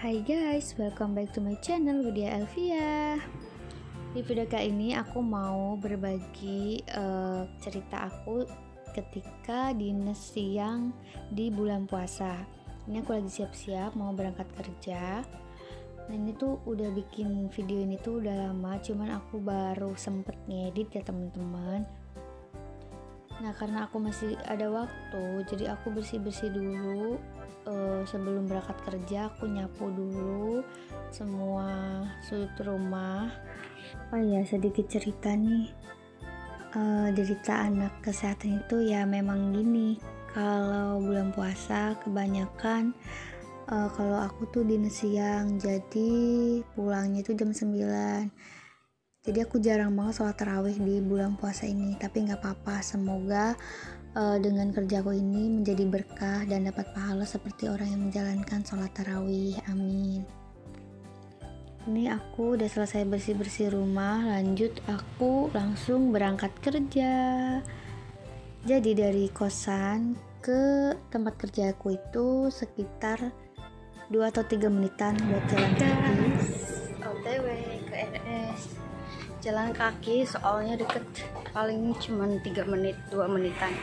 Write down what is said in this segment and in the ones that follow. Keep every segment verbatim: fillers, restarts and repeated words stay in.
Hai guys, welcome back to my channel Widya Elvia. Di video kali ini aku mau berbagi uh, cerita aku ketika dinas siang di bulan puasa. Ini aku lagi siap-siap mau berangkat kerja. Nah ini tuh udah bikin video ini tuh udah lama, cuman aku baru sempet ngedit ya teman-teman. Nah karena aku masih ada waktu, jadi aku bersih-bersih dulu. Uh, sebelum berangkat kerja aku nyapu dulu semua sudut rumah. Oh ya, sedikit cerita nih, uh, derita anak kesehatan itu ya memang gini. Kalau bulan puasa kebanyakan uh, kalau aku tuh dinas siang, jadi pulangnya itu jam sembilan. Jadi aku jarang banget sholat tarawih di bulan puasa ini, tapi nggak apa-apa. Semoga uh, dengan kerjaku ini menjadi berkah dan dapat pahala seperti orang yang menjalankan sholat tarawih. Amin. Ini aku udah selesai bersih-bersih rumah, lanjut aku langsung berangkat kerja. Jadi dari kosan ke tempat kerjaku itu sekitar dua atau tiga menitan buat jalan kaki. O T W ke R S. Jalan kaki soalnya deket, paling cuma tiga menit, dua menitan.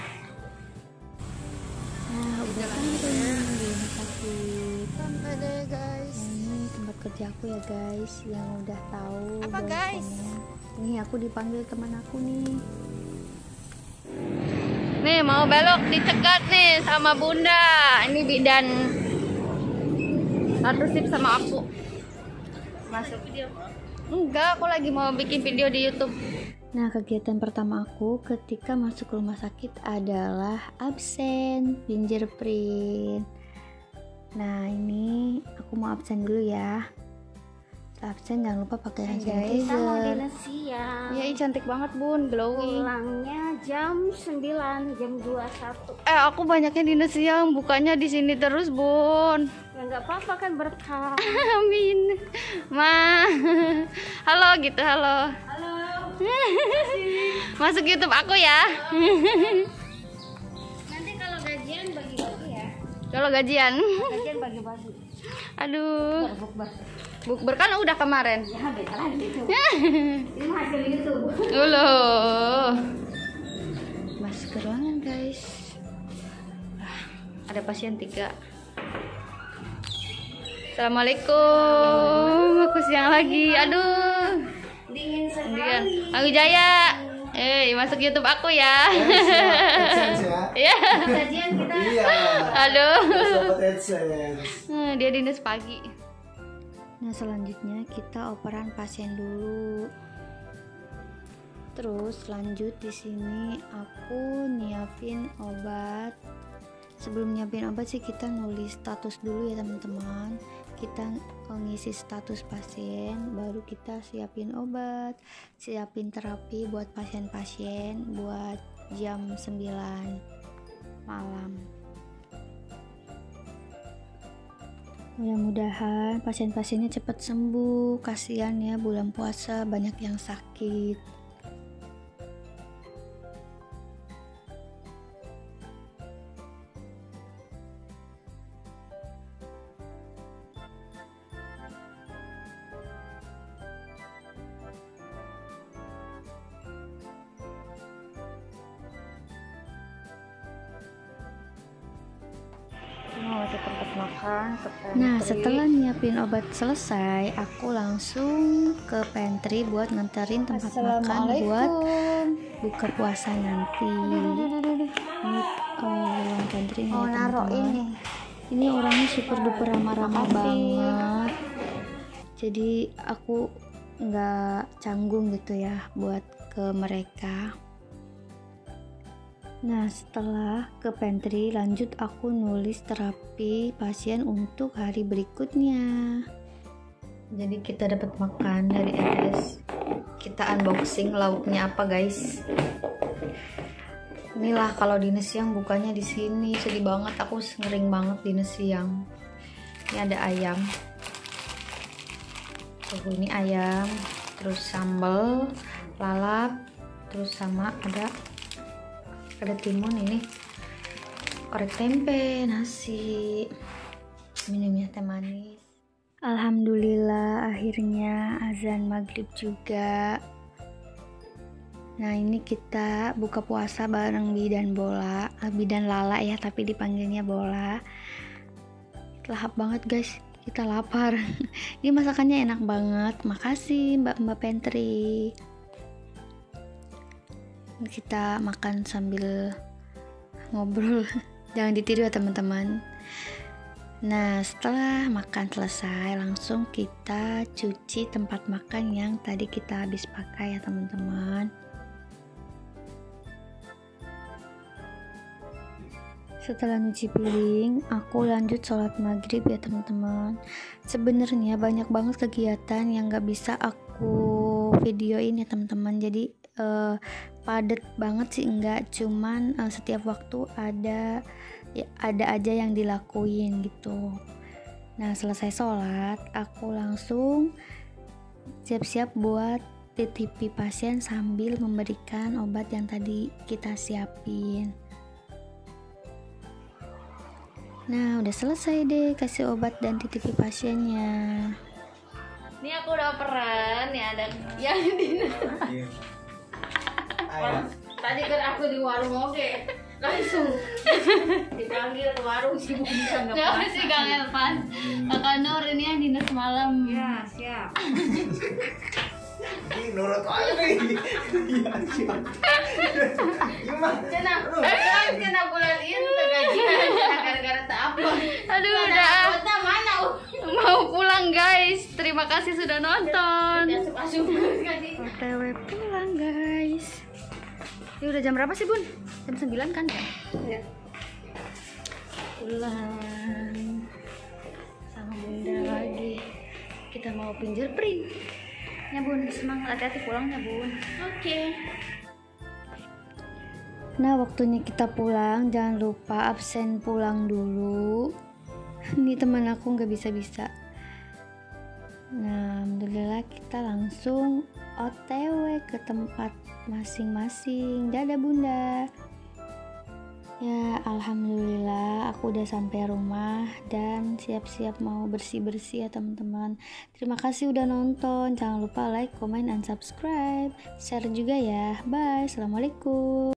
Nah udah sampai di kaki. Sampai deh guys. Nah, ini tempat kerja aku ya guys, yang udah tahu. Apa guys? Nih aku dipanggil teman aku nih. Nih mau belok dicegat nih sama bunda. Ini bidan. Satu sip sama aku. Masuk video. Enggak, aku lagi mau bikin video di YouTube. Nah, kegiatan pertama aku ketika masuk rumah sakit adalah absen fingerprint. Nah, ini aku mau absen dulu ya. Absen jangan lupa pakai hand sanitizer. Kita mau dinas siang. Ya, cantik banget bun, glowing. Pulangnya jam sembilan, jam dua puluh satu. Eh, aku banyaknya dinas siang, bukannya di sini terus bun. Ya nggak apa-apa kan berkah. Amin. Ma. Halo gitu, halo. Halo. Masuk YouTube aku ya. Nanti kalau gajian bagi-bagi ya. Kalau gajian. Gajian bagi-bagi. Aduh. Bukber. Bukber kan udah kemarin. Ya beda lagi itu. Ini hasil YouTube. Dulu. Masker ruangan guys. Ah, ada pasien tiga. Assalamualaikum. Aku siang lagi. Aduh. Dingin Dia. sekali. Aku Jaya. Eh, masuk YouTube aku ya. Iya. Gajian kita. Iya. Aduh. Dapat AdSense. Hmm, dia dinas pagi. Nah, selanjutnya kita operan pasien dulu. Terus lanjut di sini aku nyiapin obat. Sebelum nyiapin obat sih kita nulis status dulu ya teman-teman. Kita ngisi status pasien, baru kita siapin obat, siapin terapi buat pasien-pasien buat jam sembilan malam. Mudah-mudahan pasien-pasiennya cepat sembuh. Kasihan ya bulan puasa banyak yang sakit. Mau ke tempat makan, ke pantry. Nah setelah nyiapin obat selesai, aku langsung ke pantry buat nganterin tempat makan buat buka puasa nanti. Ini oh, ruang pantry nih Oh, ya, naruh teman-teman. ini. Ini orangnya super duper ramah-ramah Makasih. banget. Jadi aku nggak canggung gitu ya buat ke mereka. Nah setelah ke pantry lanjut aku nulis terapi pasien untuk hari berikutnya. Jadi kita dapat makan dari R S. Kita unboxing lauknya apa guys. Inilah kalau dinas siang bukannya di sini, sedih banget, aku ngering banget dinas siang. Ini ada ayam. Tuh ini ayam, terus sambal, lalap, terus sama ada ada timun ini, orek tempe, nasi, minumnya teh manis. Alhamdulillah akhirnya azan maghrib juga. Nah ini kita buka puasa bareng Bidan Bola, Bidan Lala ya tapi dipanggilnya Bola. Lahap banget guys, kita lapar. Ini masakannya enak banget, makasih mbak-mbak pantry. Kita makan sambil ngobrol, jangan ditiru ya teman-teman. Nah setelah makan selesai langsung kita cuci tempat makan yang tadi kita habis pakai ya teman-teman. Setelah nyuci piring aku lanjut sholat maghrib ya teman-teman. Sebenarnya banyak banget kegiatan yang gak bisa aku videoin ya teman-teman, jadi uh, padet banget sih enggak, cuman uh, setiap waktu ada ya, ada aja yang dilakuin gitu. Nah selesai sholat aku langsung siap-siap buat titipi pasien sambil memberikan obat yang tadi kita siapin. Nah udah selesai deh kasih obat dan titipi pasiennya. Ini aku udah peran nih, ada yang di tadi kan aku di warung oke langsung dipanggil ke warung sih bisa nggak apa sih Kang Elvan. Kakak Nur ini yang dinas malam ya siap. Ini nurut aja nih. Iya siap. Gimana? Cina, eh cina bulan ini gajian gara-gara tak apa. Aduh udah mana mau pulang guys, terima kasih sudah nonton. asup-asup O T W pulang guys. Ini udah jam berapa sih Bun? Jam sembilan kan ya? Iya. Pulang sama Bunda lagi. Kita mau fingerprint. Ya Bun, semangat, hati-hati pulangnya Bun. Oke. Okay. Nah waktunya kita pulang, jangan lupa absen pulang dulu. Ini teman aku nggak bisa-bisa. Nah alhamdulillah kita langsung O T W ke tempat masing-masing. Dadah Bunda. Ya alhamdulillah aku udah sampai rumah dan siap-siap mau bersih-bersih ya teman-teman. Terima kasih udah nonton. Jangan lupa like, comment, and subscribe. Share juga ya. Bye. Assalamualaikum.